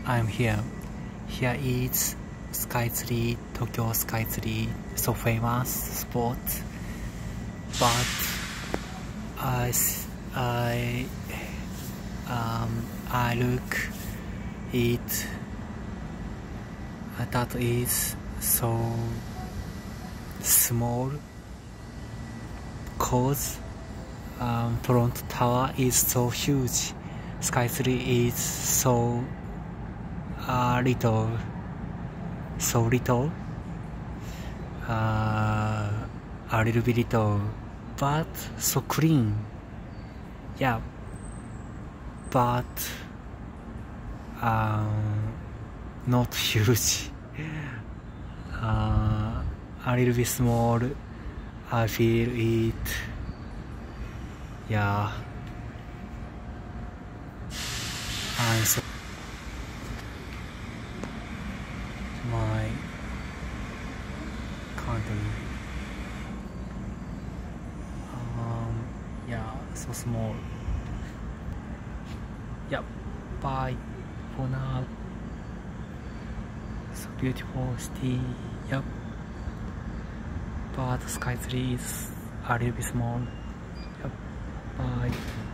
I'm here. Here is Skytree, Tokyo Skytree, so famous spot. But I look it that is so small, cause front tower is so huge. Skytree is so little, a little bit little, but so clean. Yeah, but not huge. A little bit small. I feel it. Yeah. And so my country. Yeah, so small. Yeah, bye for now. So beautiful city. Yep. But Skytree is a little bit small. Yep. Bye.